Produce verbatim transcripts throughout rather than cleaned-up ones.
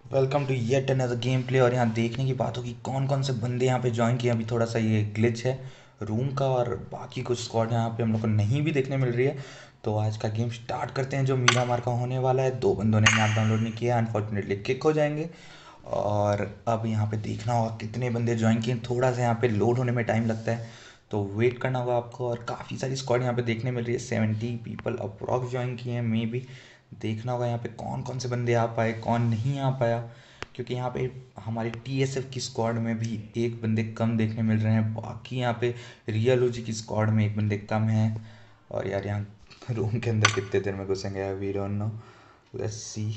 Welcome to yet another game play. और यहाँ देखने की बात होगी कौन कौन से बंदे यहाँ पे ज्वाइन किए। अभी थोड़ा सा ये ग्लिच है रूम का, और बाकी कुछ स्क्वाड यहाँ पे हम लोग को नहीं भी देखने मिल रही है। तो आज का गेम स्टार्ट करते हैं जो मीरा मार का होने वाला है। दो बंदों ने मैप डाउनलोड नहीं किया, अनफॉर्चुनेटली किक हो जाएंगे। और अब यहाँ पे देखना होगा कितने बंदे ज्वाइन किए। थोड़ा सा यहाँ पे लोड होने में टाइम लगता है, तो वेट करना होगा आपको। और काफ़ी सारी स्क्वाड यहाँ पे देखने मिल रही है, सेवेंटी पीपल अप्रॉक्स ज्वाइन किए हैं। मे बी देखना होगा यहाँ पे कौन कौन से बंदे आ पाए, कौन नहीं आ पाया, क्योंकि यहाँ पे हमारी टी एस एफ की स्क्वाड में भी एक बंदे कम देखने मिल रहे हैं। बाकी यहाँ पे रियल ओजी की स्क्वाड में एक बंदे कम है। और यार यहाँ रूम के अंदर कितने देर में घुसेंगे, we don't know, let's see.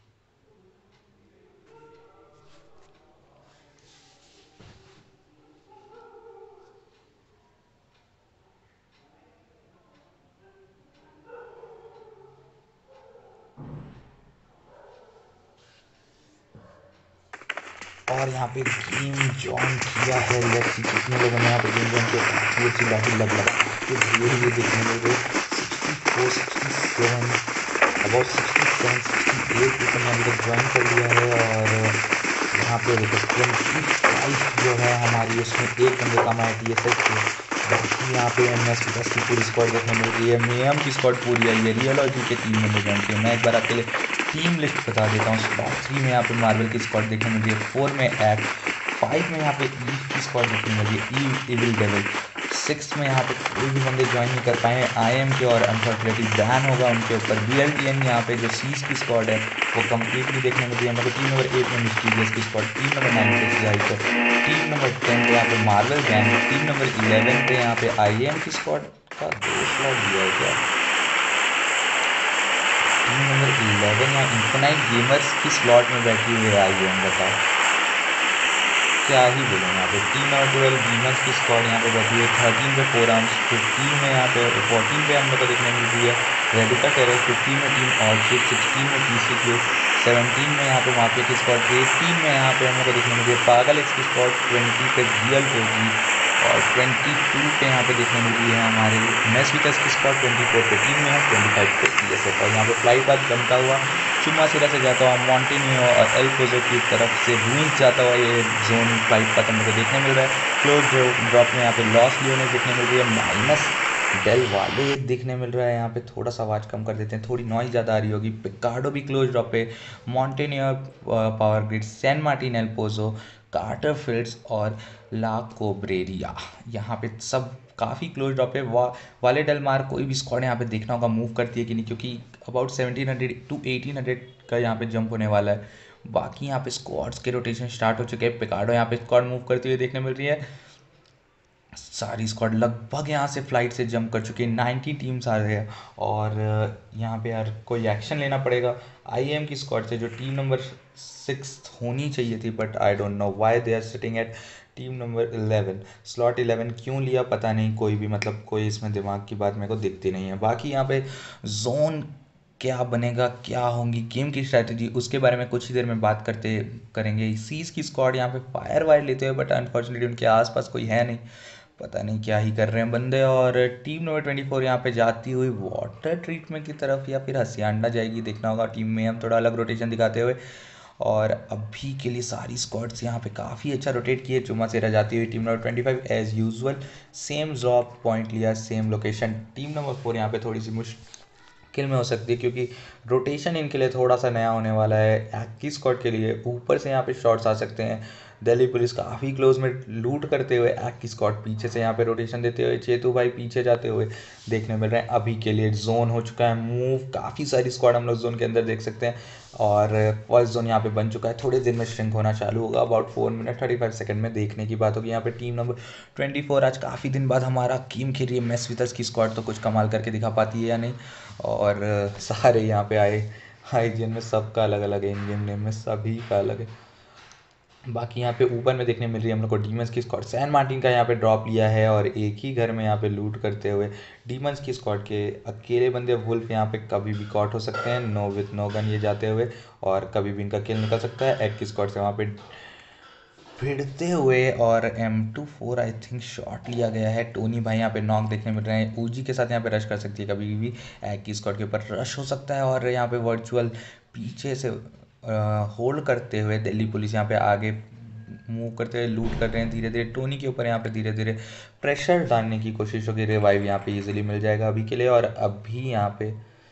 और यहाँ पे गेम ज्वाइन किया है, लेट्स सी कितने लोगों ने यहाँ पे गेम ज्वाइन किया। काफ़ी अच्छी लॉबी लग लगा के धीरे धीरे देखने में गए। Sixty four sixty seven about sixty seven sixty eight people ने अभी तक ज्वाइन कर लिया है। और यहाँ पे देखो ट्वेंटी फाइव जो है हमारी, उसमें एक बंदे का हमारा टी एस एच के। बाकी यहाँ पे एम एस प्लस की पूरी स्क्वाड देखने मिल रही है। मेयम की स्क्वाड पूरी आई है। रियल और जी के तीन बंदे ज्वाइन किए। मैं एक बार आपके लिए टीम लिस्ट बता देता हूँ। स्लॉट थ्री में यहाँ पे मार्वल की स्क्वाड देखने मिल रही है। फोर में एक्ट, फाइव में यहाँ पे ईव की स्क्वाड देखने मिल रही है, ईव इविल डेविल। सिक्स में यहाँ पे कोई भी बंदे ज्वाइन नहीं कर पाए आई एम के, और अनफॉर्चुनेटली बैन होगा उनके ऊपर। बी एल टी एन यहाँ पे जो सीज की स्क्वाड है वो कम्प्लीटली देखने मिल रही है। मतलब टीम नंबर एट में मिस्टीरियस की स्क्वाड, टीम नंबर नाइन पे जाइकर, टीम नंबर टेन पे यहाँ पे Marvel gang, team number eleven पे यहाँ पे आई एम की स्क्वाड का दो स्लॉट दिया है क्या। टीम नंबर इलेवन या इन्फिनाइट गेमर्स की स्लॉट में बैठी हुई है आई एम, बताओ क्या ही बोलूँ यहाँ पे। टीम नंबर ट्वेल्व गेमर्स की स्क्वाड यहाँ पे बैठी है। थर्टीन पे फोर आर्म्स, फिफ्टीन में यहाँ पे फोर्टीन पे हम लोग को देखने मिल रही है रेडिका टेरर, फिफ्टीन में टीम ऑर्चिड, सिक्सटीन में पी सी क्यू, सेवनटीन में यहाँ पे माफिया की स्क्वाड, एटीन में यहाँ पे हम लोग को देखने मिल रही है पागल एक्स की स्क्वाड, ट्वेंटी पे रियल ओजी, और ट्वेंटी टू पे यहाँ पे देखने मिल रही है हमारे मेस विकस की स्क्वाड, ट्वेंटी फोर पे टीम में है, ट्वेंटी फाइव पे टी एस एफ। और यहाँ पे फ्लाइट बाद बनता हुआ चुम्मा सिरा से जाता हुआ मॉन्टेनियो और एल कोजो की तरफ से रूइंस जाता हुआ ये जोन फ्लाइट का तुम लोग को देखने मिल रहा है। क्लोज ड्रॉप में यहाँ पे लॉस लियोने देखने मिल रही है, माइनस डेल वाले देखने मिल रहा है। यहाँ पे थोड़ा सा आवाज़ कम कर देते हैं, थोड़ी नॉइज ज़्यादा आ रही होगी। पिकार्डो भी क्लोज ड्रॉप पे, मॉन्टेनियर power grid, San Martin El Pozo, Carter fields और ला कोब्रेरिया यहाँ पे सब काफ़ी क्लोज ड्रॉप है। वा वाले डेल मार कोई भी स्क्वाड यहाँ पे देखना होगा मूव करती है कि नहीं, क्योंकि about seventeen hundred to eighteen hundred का यहाँ पे जंप होने वाला है। बाकी यहाँ पे स्क्वाड्स के रोटेशन स्टार्ट हो चुके हैं। पिकार्डो यहाँ पे स्क्वाड मूव करती हुई देखने मिल रही है। सारी स्क्वाड लगभग यहाँ से फ्लाइट से जंप कर चुकी है। नाइन्टी टीम्स आ रहे हैं, और यहाँ पे यार कोई एक्शन लेना पड़ेगा आई एम की स्क्वाड से, जो टीम नंबर सिक्स होनी चाहिए थी। But I don't know why they are sitting at team number eleven. Slot eleven क्यों लिया पता नहीं, कोई भी मतलब कोई इसमें दिमाग की बात मेरे को दिखती नहीं है। बाकी यहाँ पे जोन क्या बनेगा, क्या होंगी गेम की स्ट्रैटेजी, उसके बारे में कुछ ही देर में बात करते करेंगे। सीज की स्क्वाड यहाँ पे फायर वायर लेते हुए, बट अनफॉर्चुनेटली उनके आसपास कोई है नहीं, पता नहीं क्या ही कर रहे हैं बंदे। और टीम नंबर ट्वेंटी फोर यहाँ पे जाती हुई वाटर ट्रीटमेंट की तरफ या फिर हसियांडा जाएगी, देखना होगा। टीम में हम थोड़ा अलग रोटेशन दिखाते हुए, और अभी के लिए सारी स्क्वाड्स यहाँ पे काफ़ी अच्छा रोटेट किए। चुमा से रह जाती हुई team number twenty five as usual same drop point लिया, same location. Team number four यहाँ पे थोड़ी सी मुश्किल में हो सकती है, क्योंकि रोटेशन इनके लिए थोड़ा सा नया होने वाला है। एक्की स्क्वाड के लिए ऊपर से यहाँ पे शॉट्स आ सकते हैं। दिल्ली पुलिस काफ़ी क्लोज में लूट करते हुए, एक्ट की स्क्वाड पीछे से यहाँ पे रोटेशन देते हुए, चेतू भाई पीछे जाते हुए देखने मिल रहे हैं। अभी के लिए जोन हो चुका है मूव, काफ़ी सारी स्क्वाड हम लोग जोन के अंदर देख सकते हैं, और फर्स्ट जोन यहाँ पे बन चुका है। थोड़ी देर में श्रिंक होना चालू होगा, about four minute thirty five second में देखने की बात होगी। यहाँ पे टीम नंबर ट्वेंटी फोर आज काफ़ी दिन बाद हमारा गेम खेल रही है। मेस विदर्स की स्क्वाड तो कुछ कमाल करके दिखा पाती है या नहीं। और सारे यहाँ पे आए हाइजीन में, सबका अलग अलग है, इन गेम नेम में सभी का अलग है। बाकी यहाँ पे ऊपर में देखने मिल रही है हम लोग को डीमंस की स्क्वाड, सैन मार्टिन का यहाँ पे ड्रॉप लिया है, और एक ही घर में यहाँ पे लूट करते हुए डीमंस की स्क्वाड के अकेले बंदे वुल्फ यहाँ पे कभी भी कॉट हो सकते हैं, नो विथ नो गन ये जाते हुए, और कभी भी इनका किल निकल सकता है। एक की स्क्वाड से वहाँ पे भिड़ते हुए, और M two four I think shot लिया गया है। टोनी भाई यहाँ पे नॉक देखने मिल रहे हैं। ऊजी के साथ यहाँ पे रश कर सकती है कभी भी, एक की स्क्वाड के ऊपर रश हो सकता है। और यहाँ पे वर्चुअल पीछे से होल्ड करते हुए दिल्ली पुलिस यहाँ पे आगे मूव करते हुए लूट कर रहे हैं धीरे धीरे। टोनी के ऊपर यहाँ पे धीरे धीरे प्रेशर डालने की कोशिश होगी, रिवाइव यहाँ पे इजीली मिल जाएगा अभी के लिए। और अभी यहाँ पे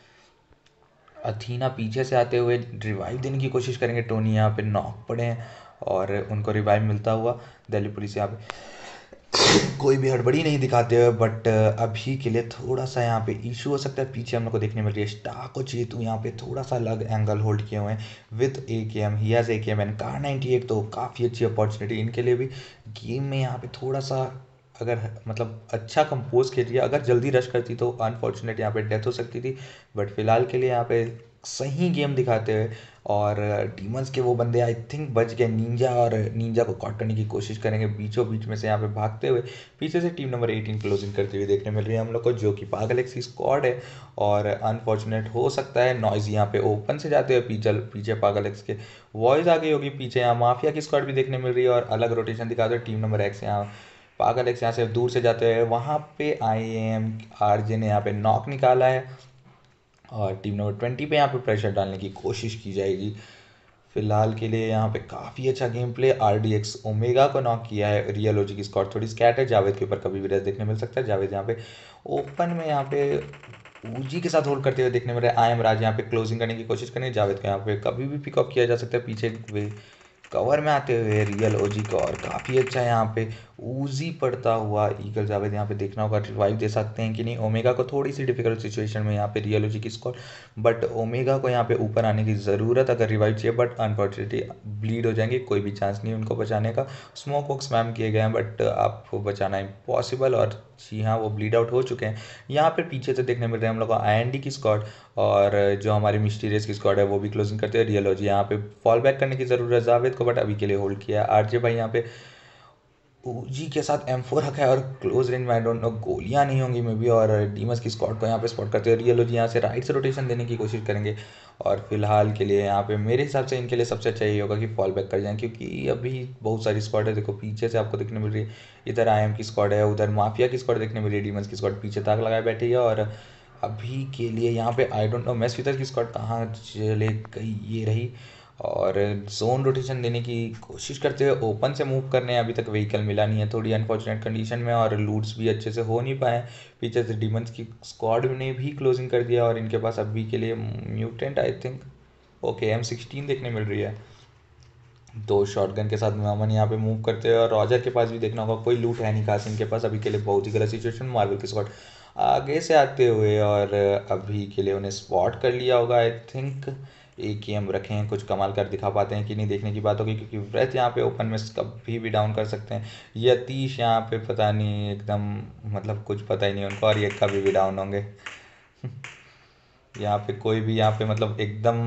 अथीना पीछे से आते हुए रिवाइव देने की कोशिश करेंगे। टोनी यहाँ पे नॉक पड़े हैं और उनको रिवाइव मिलता हुआ दिल्ली पुलिस यहाँ पे कोई भी हड़बड़ी नहीं दिखाते हुए, बट अभी के लिए थोड़ा सा यहाँ पे इशू हो सकता है। पीछे हम लोग को देखने मिल रही है स्टार को चेतु यहाँ पे थोड़ा सा अलग एंगल होल्ड किए हुए हैं with A K M, he has A K M and Kar ninety eight, तो काफ़ी अच्छी अपॉर्चुनिटी इनके लिए भी। गेम में यहाँ पे थोड़ा सा अगर मतलब अच्छा कंपोज खेल रही है, अगर जल्दी रश करती तो अनफॉर्चुनेट यहाँ पे डेथ हो सकती थी, बट फिलहाल के लिए यहाँ पे सही गेम दिखाते हुए। और डीमंस के वो बंदे आई थिंक बच गए निंजा, और निंजा को कॉट करने की कोशिश करेंगे बीचों बीच में से यहाँ पे भागते हुए। पीछे से टीम नंबर एटीन क्लोजिंग करते हुए देखने मिल रही है हम लोग को, जो कि पागल एक्सी स्क्वाड है। और अनफॉर्चुनेट हो सकता है नॉइज यहाँ पे ओपन से जाते हुए पीछे पीछे पागल एक्स के वॉइस आ गई होगी। पीछे यहाँ माफिया की स्क्वाड भी देखने मिल रही है और अलग रोटेशन दिखाते हुए टीम नंबर एक्स यहाँ पागल एक्स यहाँ से दूर से जाते हुए। वहाँ पे आई एम आरजे ने यहाँ पे नॉक निकाला है और टीम नंबर ट्वेंटी पे यहाँ पे प्रेशर डालने की कोशिश की जाएगी। फिलहाल के लिए यहाँ पे काफ़ी अच्छा game play. R D X Omega को नॉक किया है। रियल ओजी की स्क्वाड थोड़ी स्कैट है, जावेद के ऊपर कभी भी रेस देखने मिल सकता है। जावेद यहाँ पे ओपन में यहाँ पे ऊजी के साथ होल्ड करते हुए देखने मिल रहा है। आई एम राज यहाँ पे क्लोजिंग करने की कोशिश करेंगे। जावेद को यहाँ पे कभी भी पिकअप किया जा सकता है पीछे वे कवर में आते हुए रियल ओजी को, और काफ़ी अच्छा यहाँ पे ऊजी पड़ता हुआ ईगल जावेद यहाँ पे देखना होगा रिवाइव दे सकते हैं कि नहीं। ओमेगा को थोड़ी सी डिफिकल्ट सिचुएशन में यहाँ पे रियल ओजी की स्कोर, बट ओमेगा को यहाँ पे ऊपर आने की ज़रूरत अगर रिवाइव चाहिए, बट अनफॉर्चुनेटली ब्लीड हो जाएंगे, कोई भी चांस नहीं उनको बचाने का। स्मोक वोक स्मैम किए गए हैं बट आपको बचाना इम्पॉसिबल, और जी हाँ वो ब्लीड आउट हो चुके हैं। यहाँ पे पीछे से देखने मिल रहे हैं हम लोग को आई एन डी की स्क्वाड, और जो हमारी मिस्टीरियस की स्क्वाड है वो भी क्लोजिंग करते हैं। रियल ओजी यहाँ पे फॉल बैक करने की ज़रूरत है जावेद को, बट अभी के लिए होल्ड किया है। आरजे भाई यहाँ पे जी के साथ एम फोर रखा है और क्लोज रेंज में आई डोंट नो गोलियां नहीं होंगी मे बी, और डीमस की स्क्वाड को यहाँ पे स्पॉट करते हैं। रियल ओजी यहाँ से राइट से रोटेशन देने की कोशिश करेंगे, और फिलहाल के लिए यहाँ पे मेरे हिसाब से इनके लिए सबसे अच्छा यही होगा कि फॉल बैक कर जाएं, क्योंकि अभी बहुत सारी स्क्वाड है। देखो पीछे से आपको देखने मिल रही है, इधर आई एम की स्क्वाड है, उधर माफिया की स्क्वाड देखने मिल रही है, डीमस की स्क्वाड पीछे ताक लगाए बैठी है। और अभी के लिए यहाँ पे आई डोंट नो मैस फितर की स्क्वाड कहाँ चले गई, ये रही। और जोन रोटेशन देने की कोशिश करते हुए ओपन से मूव करने, अभी तक व्हीकल मिला नहीं है, थोड़ी अनफॉर्चुनेट कंडीशन में, और लूट्स भी अच्छे से हो नहीं पाए। पीछे से डीमंस की स्क्वाड ने भी क्लोजिंग कर दिया, और इनके पास अभी के लिए mutant I think okay M sixteen देखने मिल रही है। दो शॉटगन के साथ नमन यहाँ पे मूव करते हैं, और रॉजर के पास भी देखना होगा कोई लूट है नहीं खास इनके पास अभी के लिए, बहुत ही गलत सिचुएशन। मार्वल की स्क्वाड आगे से आते हुए, और अभी के लिए उन्हें स्पॉट कर लिया होगा आई थिंक। एक ही हम रखे हैं, कुछ कमाल कर दिखा पाते हैं कि नहीं देखने की बात होगी, क्योंकि व्रत यहाँ पे ओपन में कभी भी डाउन कर सकते हैं। यतीश यहाँ पे पता नहीं एकदम मतलब कुछ पता ही नहीं उनको, और ये कभी भी डाउन होंगे यहाँ पे कोई भी यहाँ पे मतलब एकदम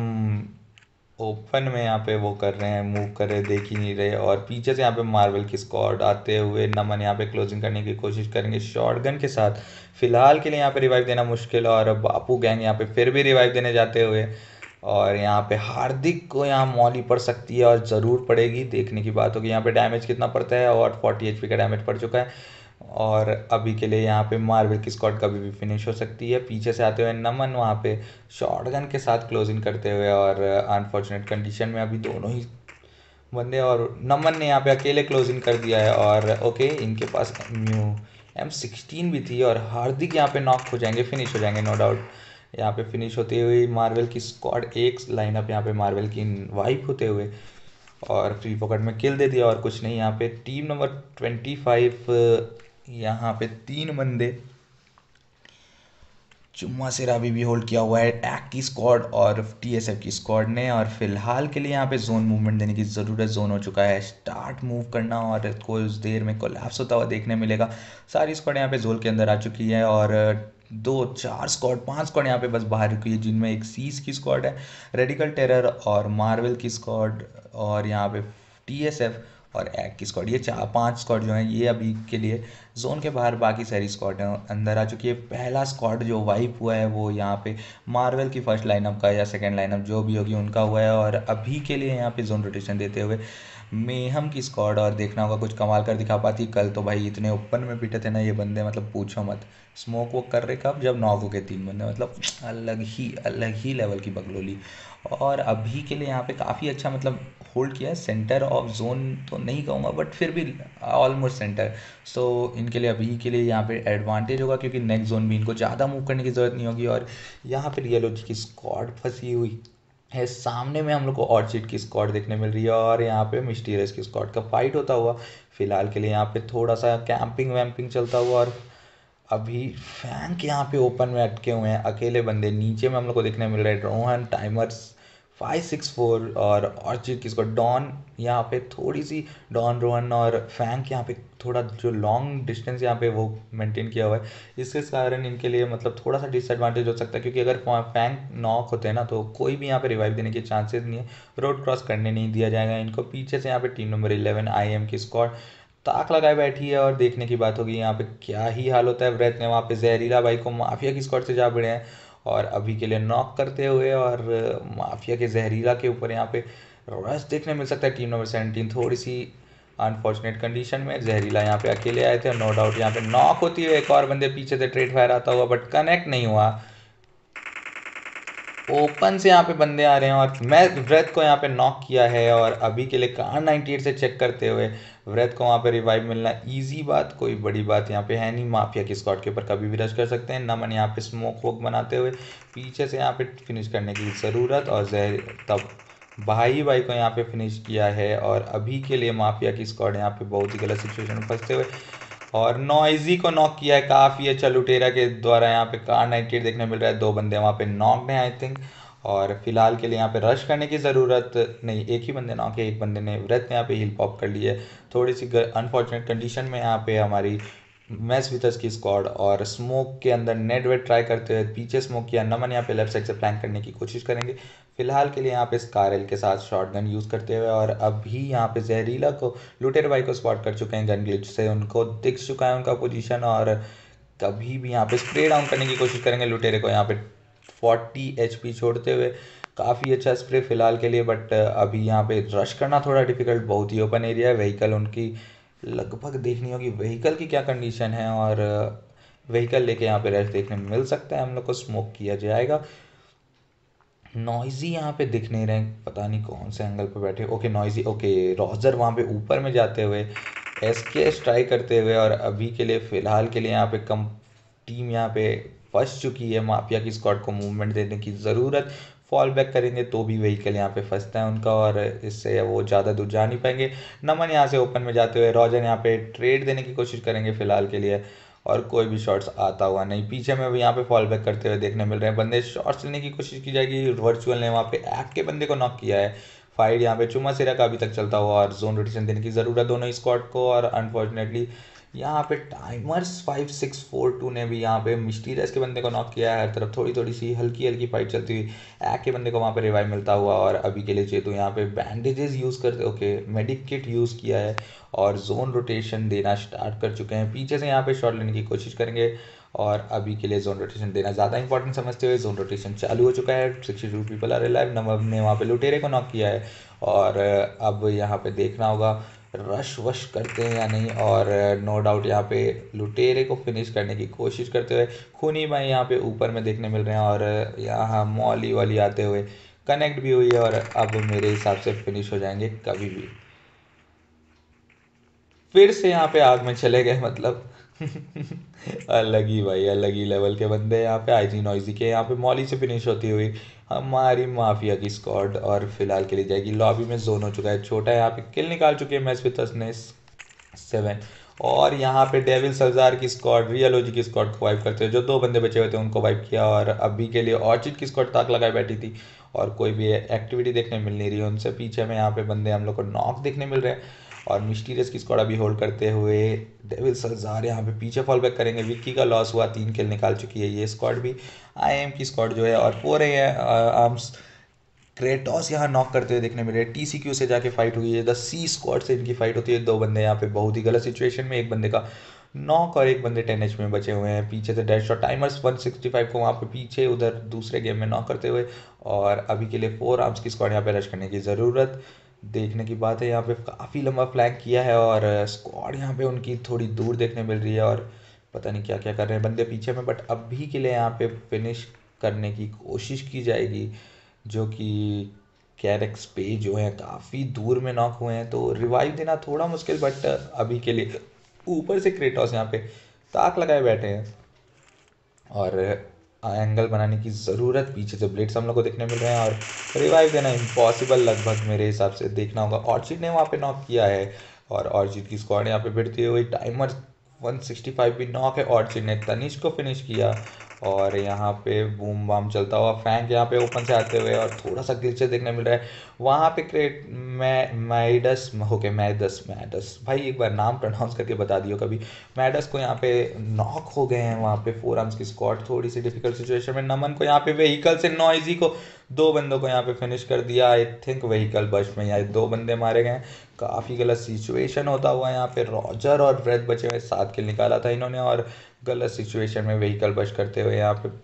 ओपन में यहाँ पे वो कर रहे हैं, मूव कर रहे, देख ही नहीं रहे। और पीछे से यहाँ पे मार्वल की स्क्वाड आते हुए नमन यहाँ पे क्लोजिंग करने की कोशिश करेंगे शॉटगन के साथ। फिलहाल के लिए यहाँ पे रिवाइव देना मुश्किल, और बापू गैंग यहाँ पे फिर भी रिवाइव देने जाते हुए, और यहाँ पे हार्दिक को यहाँ मौली पड़ सकती है, और ज़रूर पड़ेगी, देखने की बात होगी यहाँ पे डैमेज कितना पड़ता है। और फोर्टी एच पी का डैमेज पड़ चुका है, और अभी के लिए यहाँ पे मार्वल की स्क्वाड कभी भी फिनिश हो सकती है। पीछे से आते हुए नमन वहाँ पे शॉटगन के साथ क्लोजिंग करते हुए, और अनफॉर्चुनेट कंडीशन में अभी दोनों ही बंदे, और नमन ने यहाँ पे अकेले क्लोजिंग कर दिया है। और ओके इनके पास म्यू एम सिक्सटीन भी थी, और हार्दिक यहाँ पे नॉक हो जाएंगे, फिनिश हो जाएंगे नो डाउट। यहाँ पे फिनिश होती हुई मार्वल की स्क्वाड, एक लाइनअप यहाँ पे मार्वल की वाइप होते हुए, और फ्री पॉकेट में किल दे दिया, और कुछ नहीं। यहाँ पे टीम नंबर ट्वेंटी फाइव यहाँ पे तीन बंदे चुम्मा से रावी भी होल्ड किया हुआ है टैक की स्क्वाड और टीएसएफ की स्क्वाड ने, और फिलहाल के लिए यहाँ पे जोन मूवमेंट देने की ज़रूरत। जोन हो चुका है स्टार्ट मूव करना, और कुछ देर में कोलैप्स होता हुआ देखने मिलेगा। सारी स्क्वाड यहाँ पे जोन के अंदर आ चुकी है, और दो चार स्क्वाड पांच स्क्वाड यहाँ पे बस बाहर रुकी है, जिनमें एक सीज की स्क्वाड है, रेडिकल टेरर और मार्वल की स्क्वाड, और यहाँ पे टीएसएफ और एक की स्क्वाड। ये चार पांच स्क्वाड जो हैं ये अभी के लिए जोन के बाहर, बाकी सारी स्क्वाड अंदर आ चुकी है। पहला स्क्वाड जो वाइप हुआ है वो यहाँ पे मार्वल की फर्स्ट लाइनअप का या सेकंड लाइनअप जो भी होगी उनका हुआ है, और अभी के लिए यहाँ पे जोन रोटेशन देते हुए मेहम की स्क्वाड, और देखना होगा कुछ कमाल कर दिखा पाती। कल तो भाई इतने ओपन में पीटे थे ना ये बंदे, मतलब पूछो मत। स्मोक वो कर रहे कब, जब नॉक हो गए तीन बंदे, मतलब अलग ही अलग ही लेवल की बगलोली। और अभी के लिए यहाँ पे काफ़ी अच्छा मतलब होल्ड किया है, सेंटर ऑफ जोन तो नहीं कहूँगा बट फिर भी ऑलमोस्ट सेंटर। सो इनके लिए अभी के लिए यहाँ पे एडवांटेज होगा, क्योंकि नेक्स्ट जोन भी इनको ज़्यादा मूव करने की ज़रूरत नहीं होगी। और यहाँ पे रियलॉजी की स्क्वाड फंसी हुई है, सामने में हम लोग को ऑर्चिड की स्क्वाड देखने मिल रही है, और यहाँ पे मिस्टीरियस की स्क्वाड का फाइट होता हुआ फिलहाल के लिए यहाँ पे थोड़ा सा कैंपिंग वैम्पिंग चलता हुआ। और अभी फैंक यहाँ पे ओपन में अटके हुए हैं अकेले बंदे, नीचे में हम लोग को देखने मिल रहा है रोहन टाइमर्स फाइव सिक्स फोर और ऑर्चिड किसको डॉन यहाँ पे थोड़ी सी, डॉन रोहन और फैंक यहाँ पे थोड़ा जो लॉन्ग डिस्टेंस यहाँ पे वो मेंटेन किया हुआ है, इसके कारण इनके लिए मतलब थोड़ा सा डिसएडवांटेज हो सकता है, क्योंकि अगर फैंक नॉक होते हैं ना तो कोई भी यहाँ पे रिवाइव देने के चांसेस नहीं है, रोड क्रॉस करने नहीं दिया जाएगा इनको। पीछे से यहाँ पे team number eleven I M की स्क्वाड ताक लगाए बैठी है, और देखने की बात होगी यहाँ पे क्या ही हाल होता है। व्रत ने वहाँ पे जहरीला भाई को माफिया की स्क्वाड से जा भिड़े हैं, और अभी के लिए नॉक करते हुए, और माफिया के जहरीला के ऊपर यहाँ पे रश देखने मिल सकता है। टीम नंबर सेवनटीन थोड़ी सी अनफॉर्चुनेट कंडीशन में, जहरीला यहाँ पे अकेले आए थे, नो डाउट यहाँ पे नॉक होती है, एक और बंदे पीछे से ट्रेड फायर आता हुआ बट कनेक्ट नहीं हुआ। ओपन से यहाँ पे बंदे आ रहे हैं, और मैं व्रत को यहाँ पे नॉक किया है, और अभी के लिए कार नाइन्टी एट से चेक करते हुए व्रत को वहाँ पे रिवाइव मिलना इजी बात, कोई बड़ी बात यहाँ पे है नहीं। माफिया की स्क्वाड के ऊपर कभी भी रश कर सकते हैं। नमन यहाँ पे स्मोक वोक बनाते हुए पीछे से यहाँ पे फिनिश करने की ज़रूरत, और जहर तब भाई भाई को यहाँ पे फिनिश किया है। और अभी के लिए माफिया की स्क्वाड यहाँ पे बहुत ही गलत सिचुएशन में फंसते हुए, और नॉइजी को नॉक किया है काफ़ी अच्छा लुटेरा के द्वारा। यहाँ पे कार नाइन्टी एट देखने मिल रहा है, दो बंदे वहाँ पे नॉक्ड हैं आई थिंक, और फिलहाल के लिए यहाँ पे रश करने की ज़रूरत नहीं, एक ही बंदे नॉक है, एक बंदे ने व्रत ने यहाँ पे हिल पॉप कर ली है। थोड़ी सी अनफॉर्चुनेट कंडीशन में यहाँ पे हमारी मैस विथर्स की स्क्वाड, और स्मोक के अंदर नेट वेट ट्राई करते हुए पीछे स्मोक किया। नमन यहाँ पे लेफ्ट साइड से प्लैंक करने की कोशिश करेंगे फिलहाल के लिए यहाँ पे स्कारल के साथ शॉटगन यूज़ करते हुए, और अभी यहाँ पे जहरीला को लुटेर भाई को स्पॉट कर चुके हैं गन ग्लिच से, उनको दिख चुका है उनका पोजीशन, और कभी भी यहाँ पे स्प्रे डाउन करने की कोशिश करेंगे लुटेरे को यहाँ पे फोर्टी एचपी छोड़ते हुए। काफ़ी अच्छा स्प्रे फिलहाल के लिए, बट अभी यहाँ पे रश करना थोड़ा डिफिकल्ट, बहुत ही ओपन एरिया है। व्हीकल उनकी लगभग देखनी होगी व्हीकल की क्या कंडीशन है, और व्हीकल लेके यहाँ पे रश देखने में मिल सकता है हम लोग को, स्मोक किया जाएगा। नॉइजी यहाँ पे दिख नहीं रहे, पता नहीं कौन से एंगल पे बैठे। ओके नॉइजी, ओके रोजर वहाँ पे ऊपर में जाते हुए एस के स्ट्राइक करते हुए, और अभी के लिए फ़िलहाल के लिए यहाँ पे कम टीम यहाँ पे फंस चुकी है। माफिया की स्क्वाड को मूवमेंट देने की ज़रूरत, फॉल बैक करेंगे तो भी व्हीकल यहाँ पे फंसता है उनका, और इससे वो ज़्यादा दूर जा नहीं पाएंगे। नमन यहाँ से ओपन में जाते हुए रोजर यहाँ पे ट्रेड देने की कोशिश करेंगे फिलहाल के लिए, और कोई भी शॉट्स आता हुआ नहीं। पीछे में भी यहाँ पे फॉल बैक करते हुए देखने मिल रहे हैं बंदे, शॉट्स लेने की कोशिश की जाएगी। वर्चुअल ने वहाँ पे एक्ट के बंदे को नॉक किया है। फाइट यहाँ पे चुमा सिरा का अभी तक चलता हुआ, और जोन रोटेशन देने की ज़रूरत दोनों ही स्क्वाड को। और अनफॉर्चुनेटली यहाँ पे timers five six four two ने भी यहाँ पे मिस्टीरियस के बंदे को नॉक किया है। हर तरफ थोड़ी थोड़ी सी हल्की हल्की फाइट चलती हुई एक्ट के बंदे को वहाँ पे रिवाइव मिलता हुआ, और अभी के लिए चेतु यहाँ पे बैंडेजेस यूज़ करते, ओके मेडिक किट यूज़ किया है, और जोन रोटेशन देना स्टार्ट कर चुके हैं। पीछे से यहाँ पे शॉट लेने की कोशिश करेंगे, और अभी के लिए जोन रोटेशन देना ज़्यादा इंपॉर्टेंट समझते हुए जोन रोटेशन चालू हो चुका है। Sixty two people are alive. नमब ने वहाँ पे लुटेरे को नॉक किया है, और अब यहाँ पे देखना होगा रश वश करते हैं या नहीं, और नो डाउट यहाँ पे लुटेरे को फिनिश करने की कोशिश करते हुए खूनी भाई यहाँ पे ऊपर में देखने मिल रहे हैं, और यहाँ मॉली वाली आते हुए कनेक्ट भी हुई है, और अब मेरे हिसाब से फिनिश हो जाएंगे कभी भी। फिर से यहाँ पे आग में चले गए, मतलब अलग ही भाई अलग ही लेवल के बंदे यहाँ पे। आईजी नॉइजी के यहाँ पे मॉली से फिनिश होती हुई हमारी माफिया की स्क्वाड, और फिलहाल के लिए जाएगी लॉबी में। जोन हो चुका है छोटा, यहाँ पे किल निकाल चुके हैं मैच विथ ने सेवन, और यहाँ पे डेविल सल्जार की स्क्वाड रियलॉजी की स्क्वाड को वाइप करते हुए जो दो बंदे बचे हुए थे उनको वाइप किया, और अभी के लिए ऑर्चिड की स्क्वाड ताक लगाए बैठी थी, और कोई भी एक्टिविटी देखने मिल नहीं रही है उनसे। पीछे में यहाँ पे बंदे हम लोग को नॉक देखने मिल रहे हैं, और मिस्टीरियस की स्क्वाड अभी होल्ड करते हुए डेविल सल्जार यहाँ पे पीछे फॉल बैक करेंगे। विक्की का लॉस हुआ, तीन किल निकाल चुकी है ये स्क्वाड भी। आई एम की स्क्वाड जो है और पूरे हैं आर्म्स क्रेटॉस यहाँ नॉक करते हुए देखने मिल रहे हैं। टी सी क्यू से जाके फाइट हुई है, द सी स्क्वाड से इनकी फाइट होती है। दो बंदे यहाँ पे बहुत ही गलत सिचुएशन में, एक बंदे का नॉक और एक बंदे टेन एच में बचे हुए हैं। पीछे से dash shot timers one sixty five को वहाँ पे पीछे उधर दूसरे गेम में नॉक करते हुए, और अभी के लिए फोर आर्म्स की स्क्वाड यहाँ पे रश करने की ज़रूरत। देखने की बात है। यहाँ पे काफ़ी लंबा फ्लैंक किया है और स्क्वाड यहाँ पे उनकी थोड़ी दूर देखने मिल रही है और पता नहीं क्या क्या कर रहे हैं बंदे पीछे में, बट अभी के लिए यहाँ पे फिनिश करने की कोशिश की जाएगी, जो कि कैरेक्स पे जो है काफ़ी दूर में नॉक हुए हैं, तो रिवाइव देना थोड़ा मुश्किल, बट अभी के लिए ऊपर से क्रेटोस यहाँ पे ताक लगाए बैठे हैं और एंगल बनाने की ज़रूरत, पीछे से ब्लेड्स हम लोग को देखने मिल रहे हैं और रिवाइव देना इम्पॉसिबल लगभग मेरे हिसाब से। देखना होगा, ऑर्चिड ने वहाँ पे नॉक किया है और ऑर्चिड की स्क्वाड यहाँ पे भिड़ती हुई, टाइमर वन सिक्सटी फाइव भी नॉक है। ऑर्चिड ने तनिष्क को फिनिश किया और यहाँ पे बूम बाम चलता हुआ फैंक यहाँ पे ओपन से आते हुए और थोड़ा सा ग्लिचेस देखने मिल रहा है वहाँ पे। क्रेट मै मैडस होके मैडस मैडस भाई एक बार नाम प्रोनाउंस करके बता दियो कभी। मैडस को यहाँ पे नॉक हो गए हैं वहाँ पे फोर आर्म्स की स्क्वाड, थोड़ी सी डिफिकल्ट सिचुएशन में। नमन को यहाँ पे व्हीकल से नॉइजी को दो बंदों को यहाँ पे फिनिश कर दिया। आई थिंक व्हीकल बश में यहाँ दो बंदे मारे गए हैं। काफ़ी गलत सिचुएशन होता हुआ यहाँ पे रॉजर और ब्रेथ बचे हुए, सात किल निकाला था इन्होंने और गलत सिचुएशन में व्हीकल बश करते हुए यहाँ पे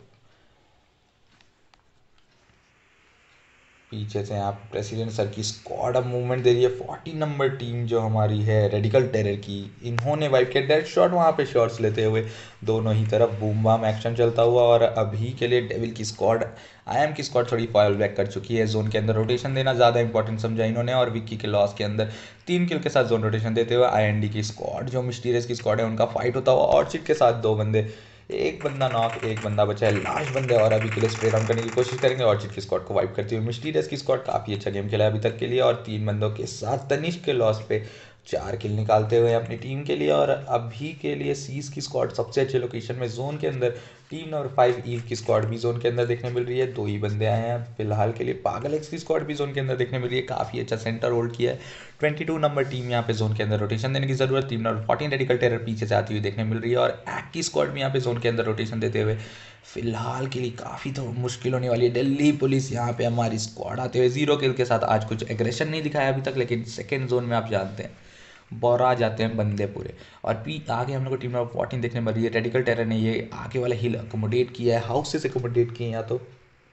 पीछे से यहाँ पे प्रेसिडेंट सर की स्क्वाड अब मूवमेंट दे रही है। फोर्टी नंबर टीम जो हमारी है रेडिकल टेरर की, इन्होंने वाइप किया डायरेक्ट शॉट वहाँ पे शॉट्स लेते हुए दोनों ही तरफ बूम बाम एक्शन चलता हुआ। और अभी के लिए डेविल की स्क्वाड, आई एम की स्क्वाड थोड़ी फॉल बैक कर चुकी है। जोन के अंदर रोटेशन देना ज़्यादा इंपॉर्टेंट समझा इन्होंने और विक्की के लॉस के अंदर तीन किल के साथ जोन रोटेशन देते हुए आई एन डी की स्क्वाड जो मिस्टीरियस की स्क्वाड है उनका फाइट होता हुआ। ऑर्चिड के साथ दो बंदे, एक बंदा नॉक, एक बंदा बचा है, लास्ट बंदे और अभी के लिए स्प्रे डाउन करने की कोशिश करेंगे। ऑर्चिड की स्क्वाड को वाइप करती हुई मिस्टीरियस की स्क्वाड काफ़ी अच्छा गेम खेला है अभी तक के लिए और तीन बंदों के साथ तनिष्क के लॉस पे चार किल निकालते हुए अपनी टीम के लिए। और अभी के लिए सीज की स्क्वाड सबसे अच्छे लोकेशन में जोन के अंदर, टीम नंबर फाइव ईव की स्क्वाड भी जोन के अंदर देखने मिल रही है। दो ही बंदे आए हैं फिलहाल के लिए। पागल एक्स की स्क्वाड भी जोन के अंदर देखने मिल रही है, काफ़ी अच्छा सेंटर होल्ड किया है। ट्वेंटी टू नंबर टीम यहाँ पे जोन के अंदर रोटेशन देने की जरूरत। Team number fourteen radical terror पीछे से आती हुई देखने मिल रही है और एक्ट की स्क्वाड भी यहाँ पे जोन के अंदर रोटेशन देते हुए फिलहाल के लिए काफ़ी तो मुश्किल होने वाली है। दिल्ली पुलिस यहाँ पे हमारी स्क्वाड आते हुए जीरो किल के साथ, आज कुछ एग्रेशन नहीं दिखाया अभी तक, लेकिन सेकेंड जोन में आप जानते हैं बोरा जाते हैं बंदे पूरे। और पी आगे हम लोग को टीम नंबर फोर्टीन देखने मिल रही है। रेडिकल टेरर ने ये आगे वाला हिल अकोमोडेट किया है, हाउस से अकोमोडेट किए हैं या तो,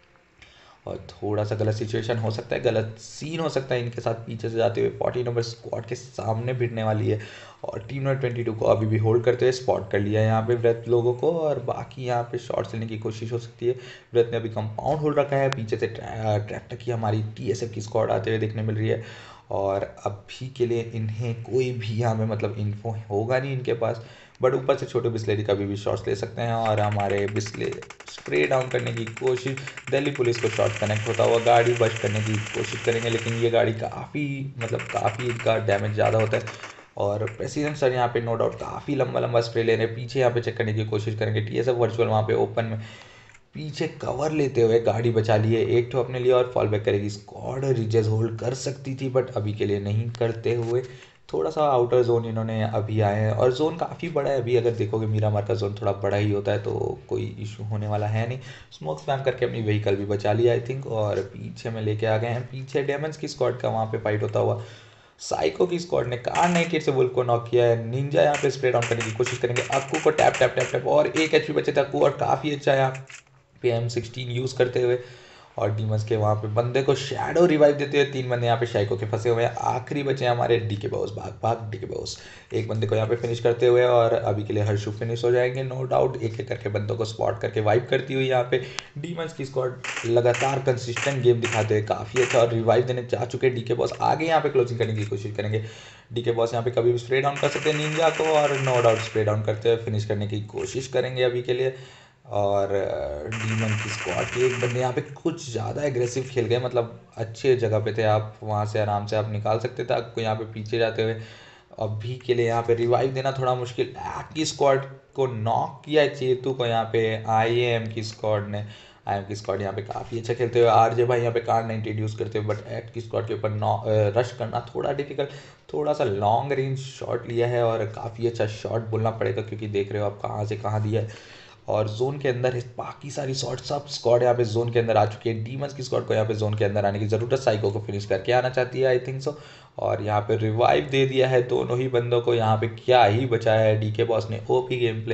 और थोड़ा सा गलत सिचुएशन हो सकता है, गलत सीन हो सकता है इनके साथ पीछे से जाते हुए। फोर्टी नंबर स्क्वाड के सामने भिड़ने वाली है और टीम नंबर ट्वेंटी टू को अभी भी होल्ड करते हुए स्पॉट कर लिया है यहाँ पे ब्रेथ लोगों को और बाकी यहाँ पे शॉट्स लेने की कोशिश हो सकती है। ब्रेथ ने अभी कंपाउंड होल्ड रखा है, पीछे से ट्रैक्टर की हमारी टी एस एफ की स्क्वाड आते हुए देखने मिल रही है और अभी के लिए इन्हें कोई भी यहाँ पे मतलब इन्फो होगा नहीं इनके पास, बट ऊपर से छोटे बिस्लेरी कभी भी शॉट्स ले सकते हैं और हमारे बिस्ले स्प्रे डाउन करने की कोशिश। दिल्ली पुलिस को शॉट कनेक्ट होता हुआ गाड़ी बच करने की कोशिश करेंगे, लेकिन ये गाड़ी काफ़ी मतलब काफ़ी इनका डैमेज ज़्यादा होता है और प्रेसिडेंट सर यहाँ पे नो डाउट काफ़ी लंबा लंबा स्प्रे ले रहे हैं। पीछे यहाँ पे चेक करने की कोशिश करेंगे। टी एस एफ वर्चुअल वहाँ पे ओपन में पीछे कवर लेते हुए गाड़ी बचा लिए, एक तो अपने लिए और फॉल बैक करेगी स्क्वाड। रिजेस होल्ड कर सकती थी बट अभी के लिए नहीं करते हुए थोड़ा सा आउटर जोन इन्होंने अभी आए हैं और जोन काफ़ी बड़ा है। अभी अगर देखोगे मीरामार का जोन थोड़ा बड़ा ही होता है तो कोई इशू होने वाला है नहीं। स्मोक स्पैम करके अपनी व्हीकल भी बचा लिया आई थिंक और पीछे में लेके आ गए हैं। पीछे डेमंस की स्क्वाड का वहाँ पे फाइट होता हुआ साइको की स्क्वाड ने कार नाइनटी एट से वुल्फ को नॉक किया है। निंजा यहाँ पे स्प्रे डाउन करने की कोशिश करेंगे। अक्कू को टैप टैप टैप टैप और एक एच पी बचे थे अक्कू और काफ़ी अच्छा यहाँ पे एम सिक्सटीन यूज़ करते हुए और डीमंस के वहाँ पे बंदे को शैडो रिवाइव देते हुए तीन बंदे यहाँ पे शाइको के फंसे हुए हैं। आखिरी बचे हमारे डी के बॉस, भाग भाग डी के बॉस, एक बंदे को यहाँ पे फिनिश करते हुए और अभी के लिए हर्षु फिनिश हो जाएंगे नो डाउट। एक एक करके बंदों को स्पॉट करके वाइप करती हुई यहाँ पे डीमंस की स्क्वाड लगातार कंसिस्टेंट गेम दिखाते हुए काफ़ी अच्छा और रिवाइव देने जा चुके डी के बॉस। आगे यहाँ पे क्लोजिंग करने की कोशिश करेंगे। डी के बॉस यहाँ पे कभी भी स्प्रे डाउन कर सकते हैं निंजा को और नो डाउट स्प्रे डाउन करते हुए फिनिश करने की कोशिश करेंगे अभी के लिए। और डीमन की स्क्वाड के एक बंदे यहाँ पे कुछ ज़्यादा एग्रेसिव खेल गए, मतलब अच्छे जगह पे थे, आप वहाँ से आराम से आप निकाल सकते थे। आपको यहाँ पे पीछे जाते हुए अभी के लिए यहाँ पे रिवाइव देना थोड़ा मुश्किल। एक्ट की स्क्वाड को नॉक किया है चेतू को यहाँ पे आई एम की स्क्वाड ने। आई एम की स्क्वाड यहाँ पे काफ़ी अच्छा खेलते हुए आरजे भाई यहाँ पे कार नाइनटी इंट्रोड्यूस करते हुए, बट एक्ट की स्क्वाड के ऊपर नॉ रश करना थोड़ा डिफिकल्ट, थोड़ा सा लॉन्ग रेंज शॉट लिया है और काफ़ी अच्छा शॉट बोलना पड़ेगा क्योंकि देख रहे हो आप कहाँ से कहाँ दिया है। और जोन के अंदर बाकी सारी शॉट सब स्क्वाड यहाँ पे जोन के अंदर आ चुकी है। डीमंस की स्क्वाड को यहाँ पे जोन के अंदर आने की ज़रूरत, साइको को फिनिश करके आना चाहती है आई थिंक सो। और यहाँ पे रिवाइव दे दिया है दोनों ही बंदों को। यहाँ पे क्या ही बचाया है डी के बॉस ने, ओपी गेम प्ले।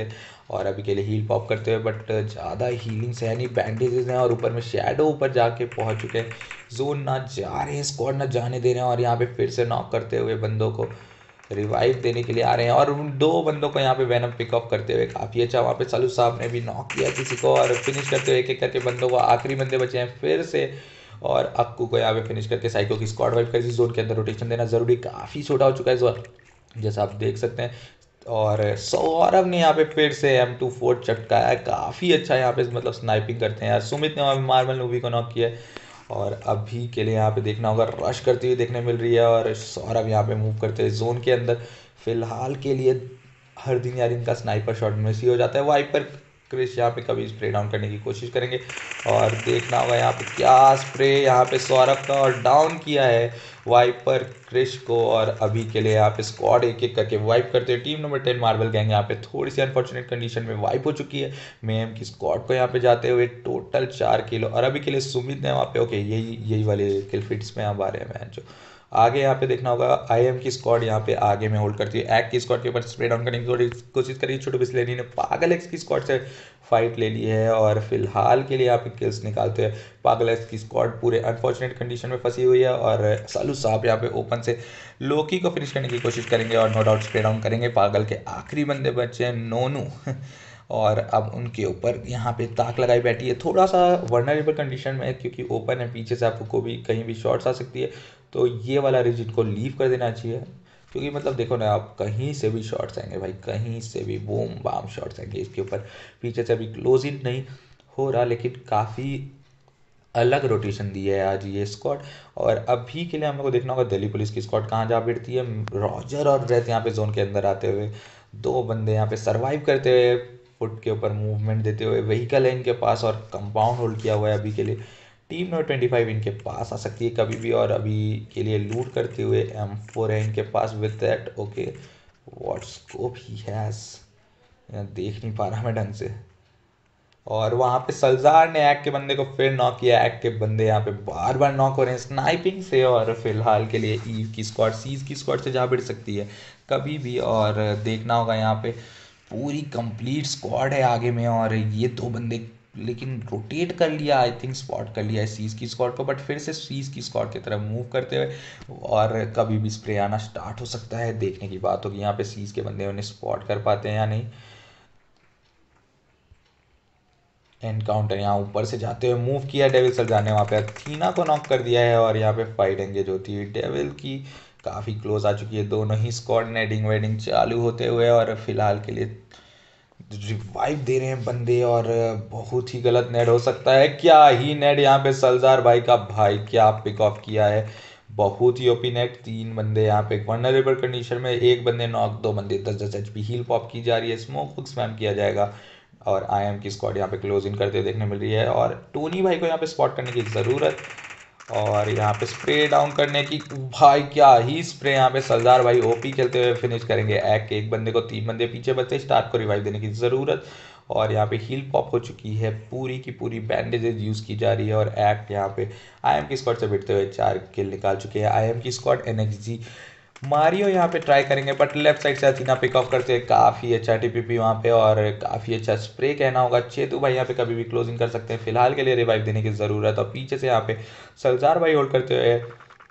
और अभी के लिए हील पॉप करते हुए, बट ज़्यादा हीलिंग से है नहीं, बैंडेजेस हैं और ऊपर में शैडो ऊपर जाके पहुंच चुके हैं। जोन ना जा रहे हैं, स्क्वाड ना जाने दे रहे हैं और यहाँ पे फिर से नॉक करते हुए बंदों को रिवाइव देने के लिए आ रहे हैं और उन दो बंदों को यहाँ पे वैनम पिक ऑफ करते हुए काफ़ी अच्छा वहाँ पे सालू साहब ने भी नॉक किया किसी को और फिनिश करते हुए एक एक करके बंदों को, आखिरी बंदे बचे हैं फिर से और अक्कू को यहाँ पे फिनिश करके साइको की स्क्वाड वाइप कर दी। जोन के अंदर रोटेशन देना जरूरी, काफ़ी छोटा हो चुका है जोन जैसा आप देख सकते हैं। और सौरभ ने यहाँ पे फिर से एम टू फोर चटकाया है, काफ़ी अच्छा यहाँ पे मतलब स्नाइपिंग करते हैं यार। सुमित ने वहाँ पे मार्बल मूवी को नॉक किया है और अभी के लिए यहाँ पे देखना होगा, रश करती हुई देखने मिल रही है और सौरभ यहाँ पे मूव करते हुए जोन के अंदर। फिलहाल के लिए हर दिन यार इनका स्नाइपर शॉट मिस ही हो जाता है। वाइपर क्रिश यहाँ पे कभी स्प्रे डाउन करने की कोशिश करेंगे और देखना होगा यहाँ पे क्या स्प्रे यहाँ पे सौरभ का और डाउन किया है वाइपर क्रिश को। और अभी के लिए यहाँ पे स्क्वाड एक एक करके वाइप करते हैं। Team number ten marble gang यहाँ पे थोड़ी सी अनफॉर्चुनेट कंडीशन में वाइप हो चुकी है। मेम की स्क्वाड को यहाँ पे जाते हुए टोटल चार किलो और अभी के लिए सुमित ने वहाँ पे ओके यही यही वाले किल फिट्स में अब आ रहे हैं मैच जो आगे यहाँ पे देखना होगा। आईएम की स्क्वाड यहाँ पे आगे में होल्ड करती है, एक्ट की स्क्वाड के ऊपर स्प्रे डाउन करने की कोशिश करी। छोटू बिस्लेरी ने पागल एक्स की स्क्वाड से फाइट ले ली है और फिलहाल के लिए यहाँ पे किल्स निकालते हैं। पागल एक्स की स्क्वाड पूरे अनफॉर्चुनेट कंडीशन में फंसी हुई है और सालू साहब यहाँ पे ओपन से लोकी को फिनिश करने की कोशिश करेंगे और नो डाउट स्प्रे डाउन करेंगे। पागल के आखिरी बंदे बचे हैं नोनू और अब उनके ऊपर यहाँ पे ताक लगाई बैठी है। थोड़ा सा वर्नरेबल कंडीशन में है क्योंकि ओपन है, पीछे से आपको भी कहीं भी शॉट्स आ सकती है, तो ये वाला रीजन को लीव कर देना चाहिए क्योंकि मतलब देखो ना आप कहीं से भी शॉट्स आएंगे भाई, कहीं से भी बूम बाम शॉट्स आएंगे इसके ऊपर। पीछे से अभी क्लोज इन नहीं हो रहा लेकिन काफ़ी अलग रोटेशन दी है आज ये स्क्वाड। और अभी के लिए हम लोग को देखना होगा दिल्ली पुलिस की स्क्वाड कहाँ जा भिड़ती है। रॉजर और रेत यहाँ पे जोन के अंदर आते हुए, दो बंदे यहाँ पे सरवाइव करते हुए, फुट के ऊपर मूवमेंट देते हुए, व्हीकल है इनके पास और कंपाउंड होल्ड किया हुआ है अभी के लिए। टीम नंबर ट्वेंटी फाइव इनके पास आ सकती है कभी भी और अभी के लिए लूट करते हुए एम फोर है इनके पास with that okay what scope ही हैज़, देख नहीं पा रहा मैं ढंग से। और वहाँ पे सलजार ने एक्ट के बंदे को फिर नॉक किया। एक्ट के बंदे यहाँ पे बार बार नॉक हो रहे हैं स्नाइपिंग से और फिलहाल के लिए ईव की स्क्वाड सीज की स्क्वाड से जा भिड़ सकती है कभी भी। और देखना होगा यहाँ पे पूरी कंप्लीट स्क्वाड है आगे में और ये दो बंदे लेकिन रोटेट कर लिया, आई थिंक स्पॉट कर लिया है सीज की स्क्वाड को, बट फिर से सीज की स्क्वाड की तरफ मूव करते हुए और कभी भी स्प्रे आना स्टार्ट हो सकता है। देखने की बात होगी यहाँ पे सीज के बंदे उन्हें स्पॉट कर पाते हैं या नहीं। एनकाउंटर यहाँ ऊपर से जाते हुए मूव किया डेविल सरदार ने, वहाँ पे अथीना को नॉक कर दिया है और यहाँ पे फाइट एंगेज होती है डेविल की काफ़ी क्लोज आ चुकी है। दोनों ही स्क्वाड नेडिंग वेडिंग चालू होते हुए और फिलहाल के लिए रिवाइव दे रहे हैं बंदे और बहुत ही गलत नेड हो सकता है। क्या ही नेड यहाँ पे सलजार भाई का, भाई क्या पिक ऑफ किया है, बहुत ही ओपी नेट। तीन बंदे यहाँ पे वनरेबल कंडीशन में, एक बंदे नॉक, दो बंदे दस दस एच पी हील पॉप की जा रही है, स्मोक हुक स्पैम किया जाएगा और आई एम की स्क्वाड यहाँ पे क्लोज इन करते हुए देखने मिल रही है और टोनी भाई को यहाँ पे स्पॉट करने की ज़रूरत और यहाँ पे स्प्रे डाउन करने की। भाई क्या ही स्प्रे यहाँ पे सरदार भाई ओपी खेलते हुए फिनिश करेंगे। एक एक बंदे को, तीन बंदे पीछे बचते, स्टार्ट को रिवाइव देने की ज़रूरत और यहाँ पे हील पॉप हो चुकी है, पूरी की पूरी बैंडेजेज यूज़ की जा रही है और एक्ट यहाँ पे आई एम की स्क्वाड से भिड़ते हुए चार किल निकाल चुके हैं। आई एम की squad N X G Mario यहाँ पे ट्राई करेंगे बट लेफ्ट साइड से अथीना पिक ऑफ करते हैं, काफ़ी अच्छा टीपीपी वहाँ पे और काफ़ी अच्छा स्प्रे कहना होगा। चेतू भाई यहाँ पे कभी भी क्लोजिंग कर सकते हैं, फिलहाल के लिए रिवाइव देने की ज़रूरत और पीछे से यहाँ पे सलजार भाई होल्ड करते हुए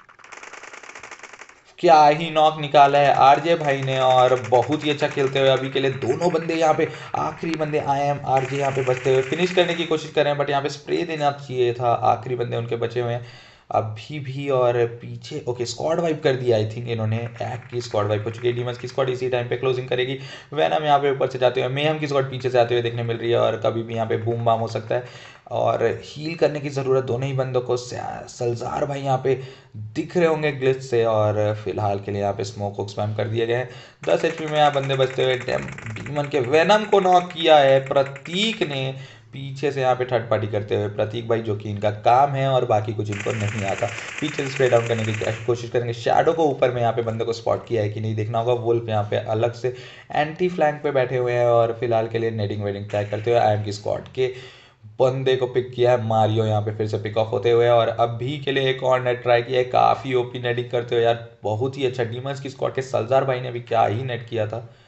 क्या ही नॉक निकाला है आरजे भाई ने और बहुत ही अच्छा खेलते हुए अभी के लिए दोनों बंदे यहाँ पे, आखिरी बंदे आई एम आरजे यहाँ पे बचते हुए फिनिश करने की कोशिश कर रहे हैं बट यहाँ पे स्प्रे देना चाहिए था, आखिरी बंदे उनके बचे हुए हैं अभी भी। और पीछे ओके स्क्वाड वाइप कर दिया आई थिंक इन्होंने, एक्ट की स्क्वाड वाइप हो चुकी है। डीमंस की स्क्वाड इसी टाइम पे क्लोजिंग करेगी। वैनम यहाँ पे ऊपर से जाते हुए, मेहम की स्क्वाड पीछे से आते हुए देखने मिल रही है और कभी भी यहाँ पे बूम बाम हो सकता है और हील करने की ज़रूरत दोनों ही बंदों को। सलजार भाई यहाँ पे दिख रहे होंगे ग्लिच से और फिलहाल के लिए यहाँ पे स्मोक को स्पैम कर दिए गए हैं। दस एच पी में यहाँ बंदे बचते हुए डीमन के वैनम को नॉक किया है प्रतीक ने पीछे से यहाँ पे थर्ड पार्टी करते हुए। प्रतीक भाई जो कि इनका काम है और बाकी कुछ इनको नहीं आता, पीछे से स्प्रे डाउन करने की कोशिश करेंगे। शैडो को ऊपर में यहाँ पे बंदे को स्पॉट किया है कि नहीं देखना होगा। वुल्फ यहाँ पे अलग से एंटी फ्लैंक पे बैठे हुए हैं और फिलहाल के लिए नेडिंग वेडिंग ट्राई करते हुए आई एम की स्क्वाड के बंदे को पिक किया है। मारियो यहाँ पे फिर से पिक ऑफ होते हुए और अभी के लिए एक और नेट ट्राई किया है, काफ़ी ओपी नेटिंग करते हुए यार, बहुत ही अच्छा। डीमंस की स्क्वाड के सलजार भाई ने भी क्या ही नेट किया था,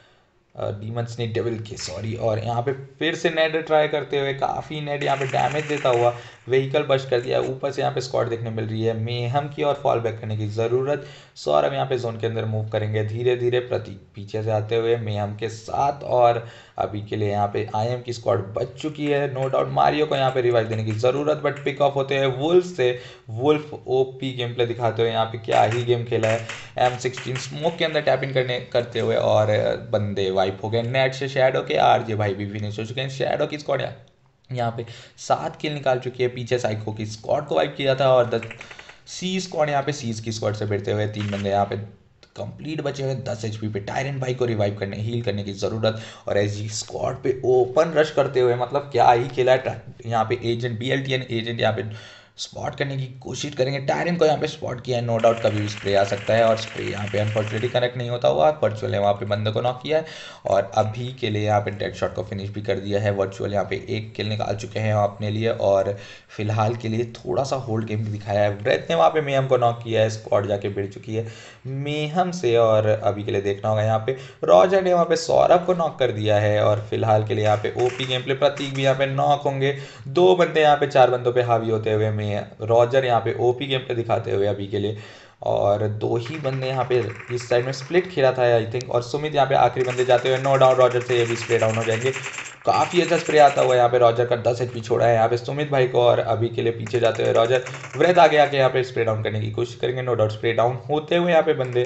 डीमंस ने डेविल के सॉरी। और यहाँ पे फिर से नेट ट्राई करते हुए काफ़ी नेट यहाँ पे डैमेज देता हुआ व्हीकल बस्ट कर दिया। ऊपर से यहाँ पे स्क्वाड देखने मिल रही है, मेहम की और फॉल बैक करने की ज़रूरत। सौरभ यहाँ पे जोन के अंदर मूव करेंगे धीरे धीरे, प्रतीक पीछे से आते हुए मेहम के साथ। और अभी के लिए यहाँ पे आई एम की स्क्वाड बच चुकी है, नो डाउट मारियो को यहाँ पे रिवाइव देने की ज़रूरत, बट पिक ऑफ होते हैं वुल्फ से। वुल्फ ओपी गेम प्ले दिखाते हुए यहाँ पे क्या ही गेम खेला है। एम सिक्सटीन स्मोक के अंदर टैपिंग करने करते हुए और बंदे वाइप हो गए नेट से। शैडो के आरजे भाई भी फिनिश हो चुके हैं। शैडो की स्क्वाड यहाँ पे सात किल निकाल चुकी है, पीछे साइको की स्क्वाड को वाइप किया था। और द सी स्क्वाड यहाँ पे सीज की स्क्वाड से भिड़ते हुए तीन बंदे यहाँ पे कंप्लीट बचे हुए दस एचपी पे। टायरेंट भाई को रिवाइव करने हील करने की ज़रूरत। और एस स्क्वाड पे ओपन रश करते हुए मतलब क्या ही खेला है यहाँ पे। Agent B L T N agent यहाँ पे स्पॉट करने की कोशिश करेंगे। टायरन को यहाँ पे स्पॉट किया है, नो डाउट कभी भी स्प्रे आ सकता है। और स्प्रे यहाँ पे अनफॉर्चुनेटली कनेक्ट नहीं होता हुआ, वर्चुअल है वहाँ पे बंदे को नॉक किया है। और अभी के लिए यहाँ पे डेड शॉट को फिनिश भी कर दिया है। वर्चुअल यहाँ पे एक किल निकाल चुके हैं अपने लिए। और फिलहाल के लिए थोड़ा सा होल्ड गेम भी दिखाया है। ब्रेथ ने वहाँ पे मेहम को नॉक किया है, स्क्वाड जाके भिड़ चुकी है मेहम से। और अभी के लिए देखना होगा यहाँ पे रॉजर ने वहाँ पे सौरभ को नॉक कर दिया है। और फिलहाल के लिए यहाँ पे ओपी गेम प्ले, प्रतीक भी यहाँ पे नॉक होंगे। दो बंदे यहाँ पे चार बंदों पे हावी होते हुए में रॉजर यहाँ पे ओपी गेम पे दिखाते हुए अभी के लिए। और दो ही बंदे यहाँ पे इस साइड में स्प्लिट खेला था आई थिंक। और सुमित यहाँ पे आखिरी बंदे जाते हुए, नो डाउन रॉजर से ये भी स्प्रे डाउन हो जाएंगे। काफ़ी अच्छा स्प्रे आता हुआ यहाँ पे रॉजर का दस एचपी छोड़ा है यहाँ पे सुमित भाई को। और अभी के लिए पीछे जाते हुए रॉजर व्रत आगे आके यहाँ पे स्प्रे डाउन करने की कोशिश करेंगे। नो डाउट स्प्रे डाउन होते हुए यहाँ पे बंदे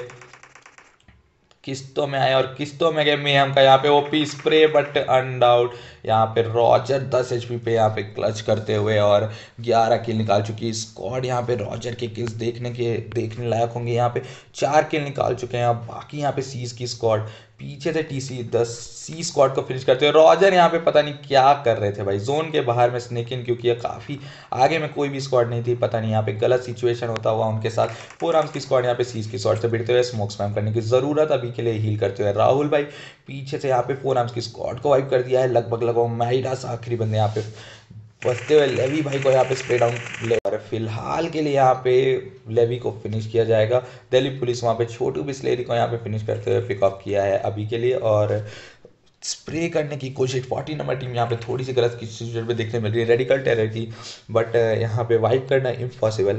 किस्तों में आए और किस्तों में गए मेहम का यहाँ पे ओपी स्प्रे, बट अनडाउट यहाँ पे रॉजर दस एचपी पे यहाँ पे क्लच करते हुए और ग्यारह किल निकाल चुकी है स्क्वाड। यहाँ पे रॉजर के किल्स देखने के देखने लायक होंगे। यहाँ पे चार किल निकाल चुके हैं। अब बाकी यहाँ पे सीज की स्क्वाड पीछे से टीसी दस सी स्क्वाड को फिनिश करते हुए। रॉजर यहाँ पे पता नहीं क्या कर रहे थे भाई, जोन के बाहर में स्नेक इन क्योंकि ये काफ़ी आगे में कोई भी स्क्वाड नहीं थी, पता नहीं यहाँ पे गलत सिचुएशन होता हुआ उनके साथ। फोर आर्म्स की स्क्वाड यहाँ पे सीज की स्क्वाड से भिड़ते हुए स्मोक स्पैम करने की ज़रूरत अभी के लिए हील करते हुए राहुल भाई पीछे से यहाँ पे फोर आर्म्स की स्क्वाड को वाइप कर दिया है लगभग लगभग। माइडास आखिरी बंदे यहाँ पे बचते हुए लेवी भाई को यहाँ पे स्प्रे डाउन ले। और फिलहाल के लिए यहाँ पे लेवी को फिनिश किया जाएगा। दिल्ली पुलिस वहाँ पे छोटू बिस्लेरी को यहाँ पे फिनिश करते हुए पिक अप किया है अभी के लिए। और स्प्रे करने की कोशिश फोर्टी नंबर टीम यहाँ पे थोड़ी सी गलत सिचुएशन पे देखने मिल रही है रेडिकल टेरर की, बट यहाँ पे वाइप करना इम्पॉसिबल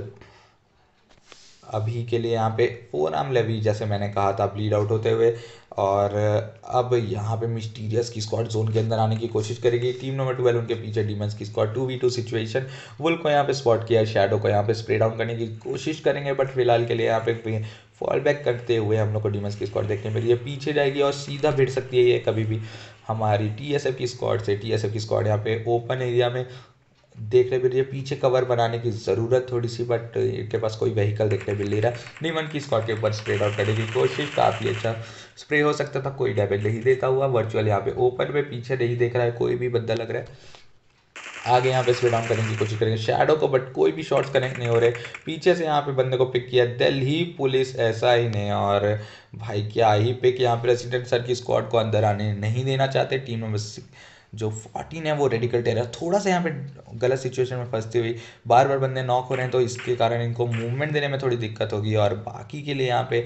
अभी के लिए। यहाँ पे फोर आर्म लेवी जैसे मैंने कहा था ब्लीड आउट होते हुए। और अब यहाँ पे मिस्टीरियस की स्क्वाड जोन के अंदर आने की कोशिश करेगी। टीम नंबर ट्वेल्व उनके पीछे डीमंस की squad two v two situation. Wolf को यहाँ पे स्पॉट किया है, शैडो को यहाँ पे स्प्रे डाउन करने की कोशिश करेंगे, बट फिलहाल के लिए यहाँ पे फॉल बैक करते हुए हम लोग को डीमंस की स्क्वाड देखने मिली है। पीछे जाएगी और सीधा भिड़ सकती है ये कभी भी हमारी टीएसएफ की स्क्वाड से। टीएसएफ की स्क्वाड यहाँ पे ओपन एरिया में देखने मिल रही है, पीछे कवर बनाने की ज़रूरत थोड़ी सी, बट इनके पास कोई व्हीकल देखने मिल नहीं रहा। डीमन की स्क्वाड के ऊपर स्प्रे आउट करने की कोशिश, काफ़ी अच्छा स्प्रे हो सकता था, कोई डैमेज नहीं देता हुआ। वर्चुअल यहाँ पे ओपन में पीछे नहीं देख रहा है कोई भी बंदा लग रहा है। आगे यहाँ पे स्प्रे डाउन करने की कोशिश करेंगे शैडो को, बट कोई भी शॉट्स कनेक्ट नहीं हो रहे। पीछे से यहाँ पे बंदे को पिक किया दिल्ली पुलिस, ऐसा ही नहीं। और भाई क्या ही पिक, यहाँ पे रेसिडेंट सर की स्क्वाड को अंदर आने नहीं देना चाहते। टीम नंबर जो फोर्टीन है वो रेडिकल टेरर थोड़ा सा यहाँ पे गलत सिचुएशन में फंसती हुई, बार बार बंदे नॉक हो रहे हैं तो इसके कारण इनको मूवमेंट देने में थोड़ी दिक्कत होगी। और बाकी के लिए यहाँ पे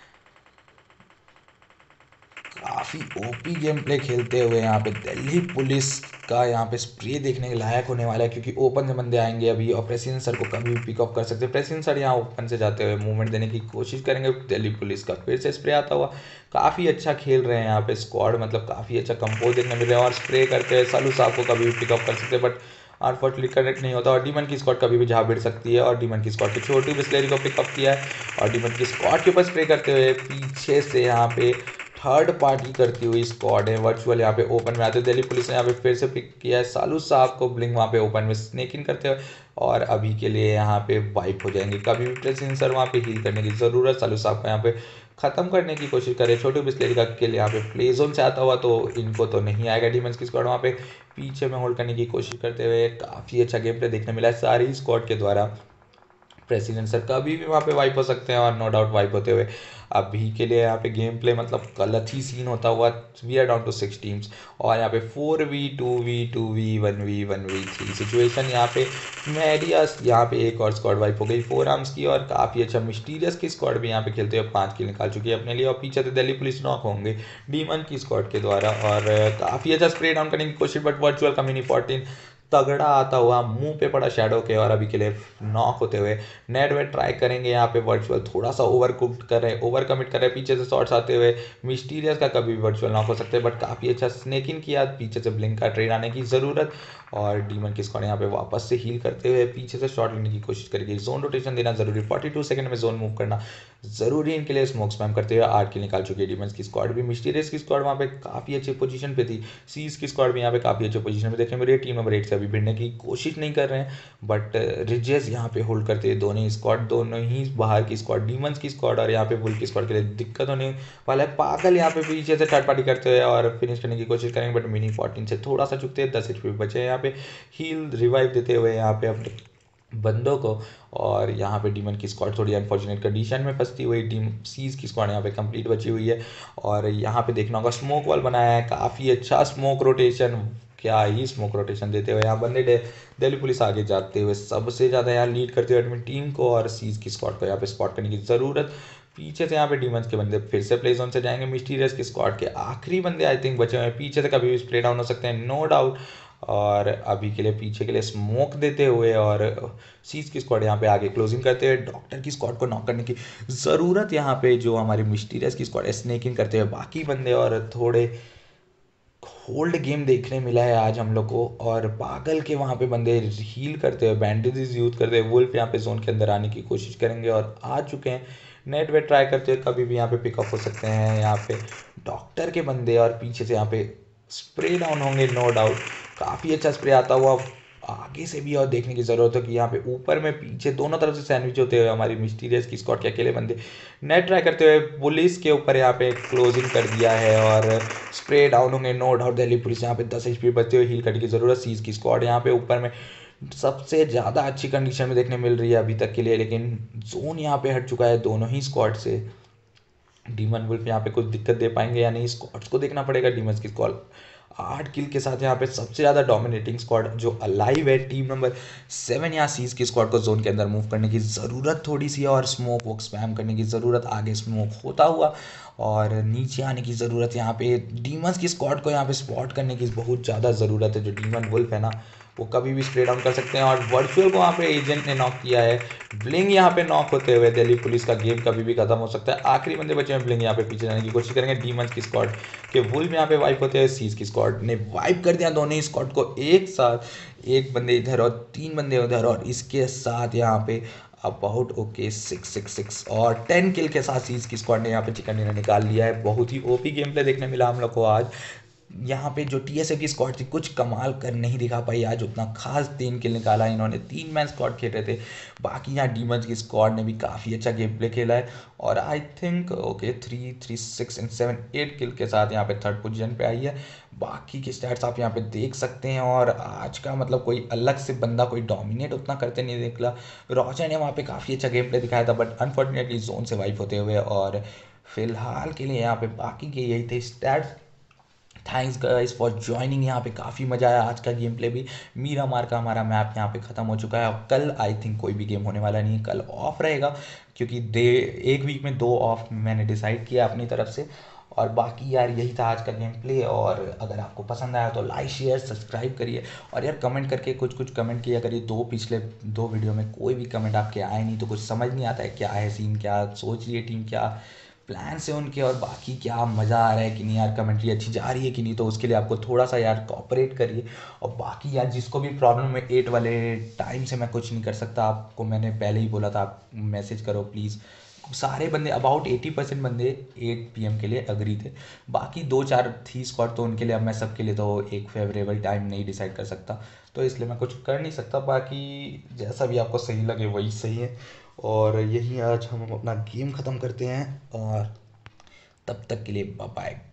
काफ़ी ओपी गेम प्ले खेलते हुए यहाँ पे दिल्ली पुलिस का यहाँ पे स्प्रे देखने के लायक होने वाला है, क्योंकि ओपन से बंदे आएंगे अभी और प्रेसिडेंट सर को कभी भी पिकअप कर सकते हैं। प्रेसिडेंट सर यहाँ ओपन से जाते हुए मूवमेंट देने की कोशिश करेंगे। दिल्ली पुलिस का फिर से स्प्रे आता हुआ, काफ़ी अच्छा खेल रहे हैं यहाँ पे स्क्वाड, मतलब काफ़ी अच्छा कंपोज देखने मिल रहा है। और स्प्रे करते हुए सालू साहब को कभी भी पिकअप कर सकते हैं, बट अनफॉर्चुनेटली कनेक्ट नहीं होता। और डीमन की स्क्वाड कभी भी जहाँ भिड़ सकती है। और डीमन की स्क्वाड के छोटू बिस्लेरी को पिकअप किया है और डीमन की स्क्वाड के ऊपर स्प्रे करते हुए पीछे से यहाँ पे थर्ड पार्टी करती हुई स्क्वाड है। वर्चुअल यहाँ पे ओपन में आते हुए दिल्ली पुलिस ने यहाँ पे फिर से पिक किया है सालू साहब को। ब्लिंग वहाँ पे ओपन में स्नेक इन करते हुए और अभी के लिए यहाँ पे वाइप हो जाएंगे। कभी भी प्रेसिडेंट सर वहाँ पे हील करने की ज़रूरत, सालू साहब को यहाँ पे ख़त्म करने की कोशिश करे। छोटे बिस्लेरी का किल यहाँ पे प्ले जोन से आता हुआ तो इनको तो नहीं आएगा। डीमंस की स्क्वाड वहाँ पे पीछे में होल्ड करने की कोशिश करते हुए काफ़ी अच्छा गेम प्ले देखने मिला है सारी स्क्वाड के द्वारा। प्रेसिडेंट सर कभी भी वहाँ पे वाइप हो सकते हैं और नो डाउट वाइप होते हुए अभी के लिए यहाँ पे गेम प्ले मतलब गलत ही सीन होता हुआ we are down to six teams और यहाँ पे four v two v two v one v one v three situation यहाँ पे मैरियस यहाँ पे एक और स्क्वाड वाइप हो गई फोर आर्म्स की और काफ़ी अच्छा मिस्टीरियस की स्क्वाड भी यहाँ पे खेलते हुए पाँच किल निकाल चुकी है अपने लिए और पीछे से दिल्ली पुलिस नॉक होंगे डीमन की स्क्वाड के द्वारा और काफ़ी अच्छा स्प्रे डाउन करने की कोशिश बट वर्चुअल कम्युनी फोर्टीन तगड़ा आता हुआ मुंह पे पड़ा शैडो के और अभी के लिए नॉक होते हुए नेट वेट ट्राई करेंगे यहाँ पे वर्चुअल थोड़ा सा ओवर कुक्ड कर रहे हैं ओवर कमिट कर रहे हैं पीछे से शॉट्स आते हुए मिस्टीरियस का कभी भी वर्चुअल नॉक हो सकते हैं बट काफ़ी अच्छा स्नेक इन किया पीछे से ब्लिंक का ट्रेड आने की ज़रूरत और डीमन की स्क्वाड यहाँ पे वापस से हील करते हुए पीछे से शॉट लेने की कोशिश करेगी जोन रोटेशन देना जरूरी फोर्टी टू सेकंड में जोन मूव करना जरूरी इनके लिए स्मोक स्पैम करते हुए आठ किल निकाल चुकी है डीमन की स्क्वाड भी मिस्टीरियस की स्क्वाड वहाँ पे काफ़ी अच्छी पोजीशन पे थी सीज की स्क्वाड भी यहाँ पे काफ़ी अच्छी पोजीशन पे देखने मिली टीम नंबर एट से अभी भिड़ने की कोशिश नहीं कर रहे हैं बट रिजेस यहाँ पे होल्ड करते हैं दोनों ही स्क्वाड दोनों ही बाहर की स्क्वाड डीमंस की स्क्वाड और यहाँ पे वुल्फ की स्क्वाड के लिए दिक्कत होने वाला है पागल यहाँ पे पीछे से थर्ड पार्टी करते हैं और फिनिश करने की कोशिश करेंगे बट मिनी फोर्टीन से थोड़ा सा चुकते हैं दस एच पी बचे हैं यहाँ पे हील रिवाइव देते हुए यहाँ पे अपने बंदों को और यहाँ पे डीमन की स्क्वाड थोड़ी अनफॉर्चुनेट कंडीशन में फंसती हुई टीम सीज की स्क्वाड यहाँ पे कंप्लीट बची हुई है और यहाँ पे देखना होगा स्मोक वॉल बनाया है काफ़ी अच्छा स्मोक रोटेशन क्या ही स्मोक रोटेशन देते हुए यहाँ बंदे दिल्ली पुलिस आगे जाते हुए सबसे ज़्यादा यहाँ लीड करते हुए अपनी टीम को और सीज की स्क्वाड को यहाँ पे स्पॉट करने की ज़रूरत पीछे से यहाँ पे डीमंस के बंदे फिर से प्ले जोन से जाएंगे मिस्टीरियस के स्क्वाड के आखिरी बंदे आई थिंक बचे हुए हैं पीछे से कभी भी स्प्रे डाउन हो सकते हैं नो डाउट और अभी के लिए पीछे के लिए स्मोक देते हुए और सीज की स्क्वाड यहाँ पे आगे क्लोजिंग करते हुए डॉक्टर की स्क्वाड को नॉक करने की ज़रूरत यहाँ पे जो हमारी मिस्टीरियस की स्क्वाड है स्नेकिंग करते हुए बाकी बंदे और थोड़े होल्ड गेम देखने मिला है आज हम लोग को और पागल के वहाँ पे बंदे हील करते हुए बैंडेजेस यूज करते हुए वुल्फ यहाँ पे जोन के अंदर आने की कोशिश करेंगे और आ चुके हैं नेट वेट ट्राई करते हुए कभी भी यहाँ पे पिकअप हो सकते हैं यहाँ पे डॉक्टर के बंदे और पीछे से यहाँ पे स्प्रे डाउन होंगे नो डाउट काफ़ी अच्छा स्प्रे आता हुआ आगे से भी और देखने की ज़रूरत है कि यहाँ पे ऊपर में पीछे दोनों तरफ से सैंडविच होते हुए हमारी मिस्टीरियस की स्क्वाड के अकेले बंदे नेट ट्राई करते हुए पुलिस के ऊपर यहाँ पे क्लोजिंग कर दिया है और स्प्रे डाउन होंगे नो डाउट दिल्ली पुलिस यहाँ पे दस एच पी बचते हुए हील करने की ज़रूरत सीज की स्क्वाड यहाँ पे ऊपर में सबसे ज़्यादा अच्छी कंडीशन में देखने मिल रही है अभी तक के लिए लेकिन जोन यहाँ पे हट चुका है दोनों ही स्क्वाड से डीमन वुल्फ यहाँ पे कुछ दिक्कत दे पाएंगे या नहीं स्क्वाड्स को देखना पड़ेगा डीमंस की स्क्वाड आठ किल के साथ यहाँ पे सबसे ज़्यादा डोमिनेटिंग स्क्वाड जो अलाइव है टीम नंबर सेवन या सीज की स्क्वाड को जोन के अंदर मूव करने की ज़रूरत थोड़ी सी और स्मोक वोक स्पैम करने की ज़रूरत आगे स्मोक होता हुआ और नीचे आने की ज़रूरत यहाँ पे डीमंस की स्क्वाड को यहाँ पे स्पॉट करने की बहुत ज़्यादा ज़रूरत है जो डीमन वुल्फ है ना वो कभी भी स्प्रे डाउन कर सकते हैं और वर्चुअल को वहाँ पे एजेंट ने नॉक किया है ब्लिंग यहाँ पे नॉक होते हुए दिल्ली पुलिस का गेम कभी भी खत्म हो सकता है आखिरी बंदे बचे हैं ब्लिंग यहाँ पे पीछे जाने की कोशिश करेंगे डीमंस की स्क्वाड के वुल्फ यहाँ पे वाइप होते हैं सीज की स्क्वाड ने वाइप कर दिया दोनों ही स्क्वाड को एक साथ एक बंदे इधर और तीन बंदे उधर और इसके साथ यहाँ पे about okay six six six और टेन किल के साथ सीज की स्क्वाड ने यहाँ पे चिकन डिनर निकाल लिया है बहुत ही ओपी गेम प्ले देखने मिला हम लोग को आज यहाँ पे जो टीएसए की स्क्वाड थी कुछ कमाल कर नहीं दिखा पाई आज उतना खास तीन किल निकाला इन्होंने तीन मैन स्क्वाड खेल रहे थे बाकी यहाँ डीमंस की स्क्वाड ने भी काफ़ी अच्छा गेम प्ले खेला है और I think okay three three six and seven eight kill के साथ यहाँ पे थर्ड पोजीशन पे आई है बाकी के स्टैट्स आप यहाँ पे देख सकते हैं और आज का मतलब कोई अलग से बंदा कोई डोमिनेट उतना करते नहीं निकला रोशन ने वहाँ पे काफ़ी अच्छा गेम प्ले दिखाया था बट अनफॉर्चुनेटली जोन से वाइप होते हुए और फिलहाल के लिए यहाँ पे बाकी के यही थे stats thanks guys for joining यहाँ पे काफ़ी मज़ा आया आज का गेम प्ले भी मीरा मार का हमारा मैप यहाँ पे ख़त्म हो चुका है और कल आई थिंक कोई भी गेम होने वाला नहीं है कल ऑफ रहेगा क्योंकि डे एक वीक में दो ऑफ मैंने डिसाइड किया अपनी तरफ से और बाकी यार यही था आज का गेम प्ले और अगर आपको पसंद आया तो लाइक शेयर सब्सक्राइब करिए और यार कमेंट करके कुछ कुछ कमेंट किया करिए दो पिछले दो वीडियो में कोई भी कमेंट आपके आए नहीं तो कुछ समझ नहीं आता है क्या है सीन क्या सोच रही है टीम क्या प्लान से उनके और बाकी क्या मज़ा आ रहा है कि नहीं यार कमेंट्री अच्छी जा रही है कि नहीं तो उसके लिए आपको थोड़ा सा यार कोऑपरेट करिए और बाकी यार जिसको भी प्रॉब्लम है एट वाले टाइम से मैं कुछ नहीं कर सकता आपको मैंने पहले ही बोला था आप मैसेज करो प्लीज़ सारे बंदे अबाउट एटी परसेंट बंदे एट पी एम के लिए अग्री थे बाकी दो चार थी स्क्वाड तो उनके लिए अब मैं सबके लिए तो एक फेवरेबल टाइम नहीं डिसाइड कर सकता तो इसलिए मैं कुछ कर नहीं सकता बाकी जैसा भी आपको सही लगे वही सही है और यही आज हम अपना गेम ख़त्म करते हैं और तब तक के लिए बाय बाय।